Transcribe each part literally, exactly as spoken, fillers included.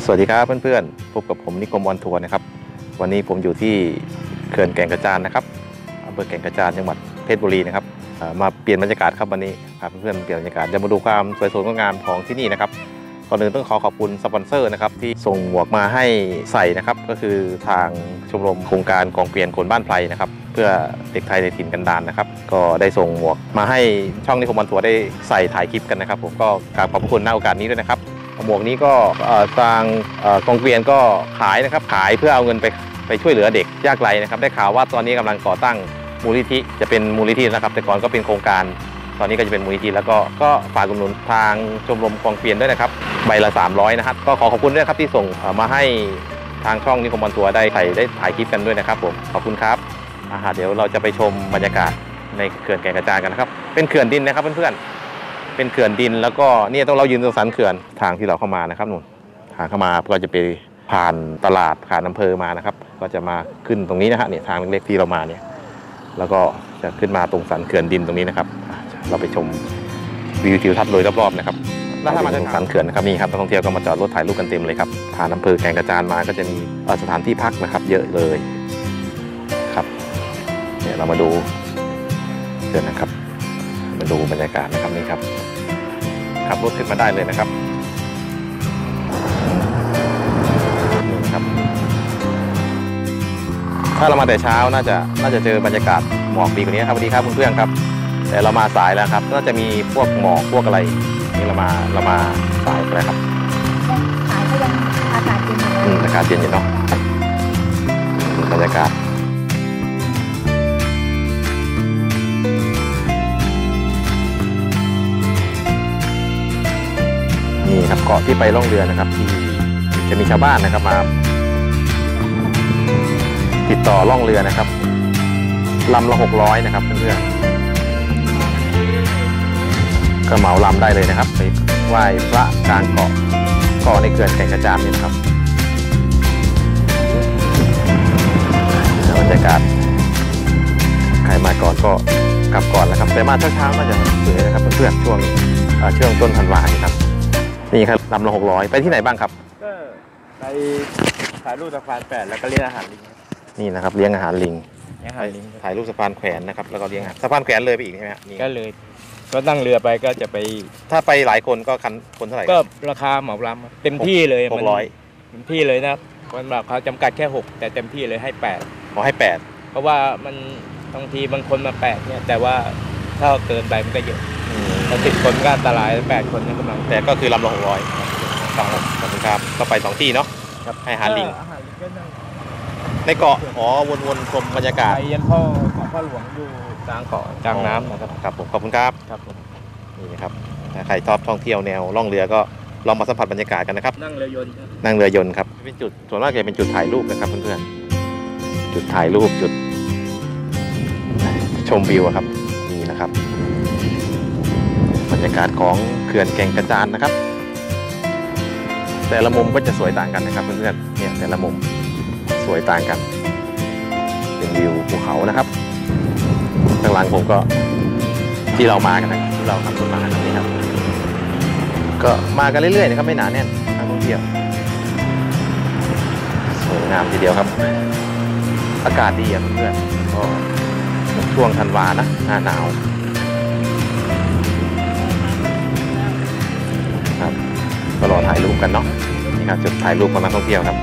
สวัสดีครับเพื่อนๆพบกับผมนิคมออนทัวร์นะครับวันนี้ผมอยู่ที่เขื่อนแก่งกระจานนะครับอำเภอแก่งกระจานจังหวัดเพชรบุรีนะครับมาเปลี่ยนบรรยากาศครับวันนี้พาเพื่อนๆเปลี่ยนบรรยากาศจะมาดูความสวยสดงดงามของที่นี่นะครับก่อนอื่นต้องขอขอบคุณสปอนเซอร์นะครับที่ส่งหมวกมาให้ใส่นะครับก็คือทางชมรมโครงการกองเกวียนคนบ้านไพรนะครับเพื่อเด็กไทยในถิ่นกันดารนะครับก็ได้ส่งหมวกมาให้ช่องนิคมออนทัวร์ได้ใส่ถ่ายคลิปกันนะครับผมก็กราบขอบคุณณโอกาสนี้ด้วยนะครับหมวกนี้ก็ทางกองเกวียนก็ขายนะครับขายเพื่อเอาเงินไปไปช่วยเหลือเด็กยากไร้นะครับได้ข่าวว่าตอนนี้กำลังก่อตั้งมูลนิธิจะเป็นมูลนิธินะครับแต่ก่อนก็เป็นโครงการตอนนี้ก็จะเป็นมูลนิธิแล้วก็ก็ฝากอุดหนุนทางชมรมกองเกวียนด้วยนะครับใบละสามร้อยนะครับก็ขอขอบคุณด้วยครับที่ส่งมาให้ทางช่องนิคมออนทัวร์ได้ใส่ได้ถ่ายคลิปกันด้วยนะครับผมขอบคุณครับอาหารเดี๋ยวเราจะไปชมบรรยากาศในเขื่อนแก่งกระจานกันนะครับเป็นเขื่อนดินนะครับเพื่อนๆเป็นเขื่อนดินแล้วก็เนี่ยต้องเรายืนตรงสันเขื่อนทางที่เราเข้ามานะครับนู่นทางเข้ามาก็จะไปผ่านตลาดผ่านอำเภอมานะครับก็จะมาขึ้นตรงนี้นะฮะเนี่ยทางเล็กๆที่เรามาเนี่ยแล้วก็จะขึ้นมาตรงสันเขื่อนดินตรงนี้นะครับเราไปชมวิวทิวทัศน์โดยรอบๆนะครับแล้วถ้ามาจากสันเขื่อนนะครับนี่ครับนักท่องเที่ยวก็มาจอดรถถ่ายรูปกันเต็มเลยครับผ่านอำเภอแก่งกระจานมาก็จะมีสถานที่พักนะครับเยอะเลยครับเนี่ยเรามาดูเขื่อนนะครับมาดูบรรยากาศนะครับนี่ครับขับรถขึ้นมาได้เลยนะครับนี่ครับถ้าเรามาแต่เช้าน่าจะน่าจะเจอบรรยากาศหมอกดีกว่านี้ครับสวัสดีครับเพื่อนๆครับแต่เรามาสายแล้วครับน่าจะมีพวกหมอกพวกอะไรนี่เรามาเรามาสายแล้วครับสายก็ยังอากาศเย็นอยู่อากาศเย็นอยู่เนาะบรรยากาศนี่ครับเกาะที่ไปล่องเรือนะครับที่จะมีชาวบ้านนะครับมาติดต่อล่องเรือนะครับลำละหกร้อยนะครับเพื่อนๆก็เหมาลำได้เลยนะครับไปไหว้พระกลางเกาะเกาะในเขื่อนแก่งกระจานนี่นะครับบรรยากาศใครมาก่อนก็กลับก่อนนะครับแต่มาเช้าๆน่าจะสวยนะครับเพื่อนๆช่วงช่วงต้นธันวาคมครับนี่ครับลำละหกร้อยไปที่ไหนบ้างครับก็ไปถ่ายรูปสะพานแปดแล้วก็เลี้ยงอาหารลิงนี่นะครับเลี้ยงอาหารลิงลิงถ่ายรูปสะพานแขวนนะครับแล้วก็เลี้ยงอาหารสะพานแขวนเลยไปอีกใช่ไหมครับก็เลยก็นั่งเรือไปก็จะไปถ้าไปหลายคนก็คันคนเท่าไหร่ก็ราคาเหมาลำเต็มที่เลยหกร้อยเต็มที่เลยนะคนแบบเขาจำกัดแค่หกแต่เต็มที่เลยให้แปดขอให้แปดเพราะว่ามันบางทีบางคนมาแปดเนี่ยแต่ว่าถ้าเกินไปมันก็เยอะถ้าสิบคนก็อันตรายแปดคนนี่กำลังแต่ก็คือลำละหกร้อยครับขอบคุณครับก็ไปสองที่เนาะให้อาหารลิงในเกาะอ๋อวนๆชมบรรยากาศไปยันพ่อเกาะพ่อหลวงอยู่กลางเกาะกลางน้ำนะครับครับผมขอบคุณครับครับผมนี่นะครับถ้าใครชอบท่องเที่ยวแนวล่องเรือก็ลองมาสัมผัสบรรยากาศกันนะครับนั่งเรือยนต์นั่งเรือยนต์ครับเป็นจุดส่วนมากจะเป็นจุดถ่ายรูปนะครับเพื่อนๆจุดถ่ายรูปจุดชมวิวครับนี่นะครับบรรยากาศของเขื่อนแก่งกระจานนะครับแต่ละมุมก็จะสวยต่างกันนะครับเพื่อนๆเนี่ยแต่ละมุมสวยต่างกันเป็นวิวภูเขานะครับข้างหลังผมก็ที่เรามากันนะที่เราขับรถมาครับนี่ครับก็มากันเรื่อยๆนะครับไม่หนาแน่นนักท่องเที่ยวสวยงามทีเดียวครับอากาศดีอ่ะเพื่อนๆก็ช่วงธันวานะหน้าหนาวครับก็รอถ่ายรูปกันเนาะนี่ครับจุดถ่ายรูปของนักท่องเที่ยวครับ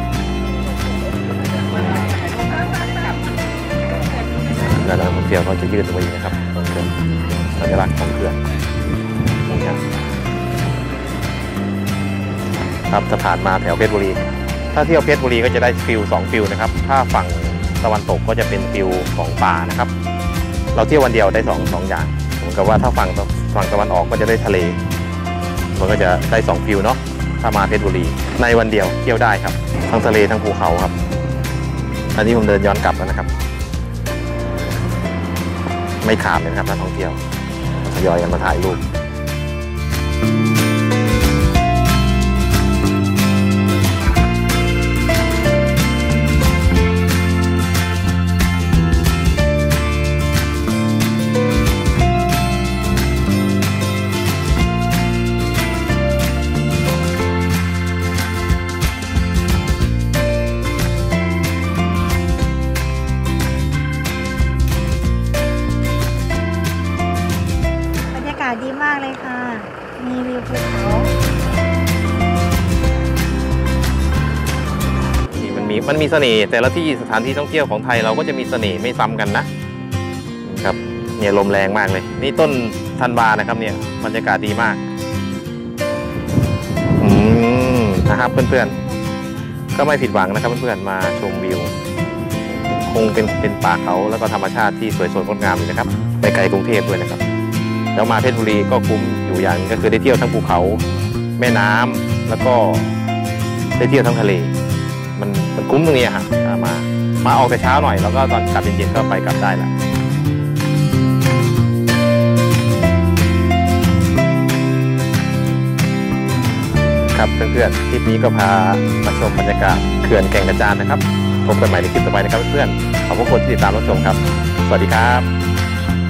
แล้วนักท่องเที่ยวเขาจะยืดตัวนี้นะครับเป็นสัญลักษณ์ของเขื่อนนี่ครับครับจะผ่านมาแถวเพชรบุรีถ้าเที่ยวเพชรบุรีก็จะได้ฟิลสองฟิลนะครับถ้าฝั่งตะวันตกก็จะเป็นฟิลของป่านะครับเราเที่ยววันเดียวได้สองสองอย่างเหมือนกับว่าถ้าฝั่งฝั่งตะวันออกก็จะได้ทะเลมันก็จะได้สองฟิลเนาะถ้ามาเพชรบุรีในวันเดียวเที่ยวได้ครับทั้งทะเลทั้งภูเขาครับอันนี้ผมเดินย้อนกลับแล้วนะครับไม่ขาดเลยนะครับนักท่องเที่ยวทยอยกันมาถ่ายรูปาศดีมากเลยค่ะมีวิวภูเขานี่มันมีมันมีเสน่ห์แต่ละที่สถานที่ท่องเที่ยวของไทยเราก็จะมีเสน่ห์ไม่ซ้ำกันนะครับเนี่ยลมแรงมากเลยนี่ต้นธันวานะครับเนี่ยบรรยากาศดีมากอืมนะครับเพื่อนๆก็ไม่ผิดหวังนะครับเพื่อนๆมาชมวิวคงเป็นเป็นป่าเขาแล้วก็ธรรมชาติที่สวยสดงดงามเลยนะครับไม่ไกลกรุงเทพด้วยนะครับแล้วมาเพชรบุรีก็คุ้มอยู่อย่างก็คือได้เที่ยวทั้งภูเขาแม่น้ำแล้วก็ได้เที่ยวทั้งทะเลมันมันคุ้มตรงนี้ฮะมามาออกแต่เช้าหน่อยแล้วก็ตอนกลับเย็นๆก็ไปกลับได้ละครับเพื่อนๆคลิปนี้ก็พามาชมบรรยากาศเขื่อนแก่งกระจานนะครับพบกันใหม่ในคลิปต่อไปนะครับเพื่อนๆขอบคุณที่ติดตามรับชมครับสวัสดีครับ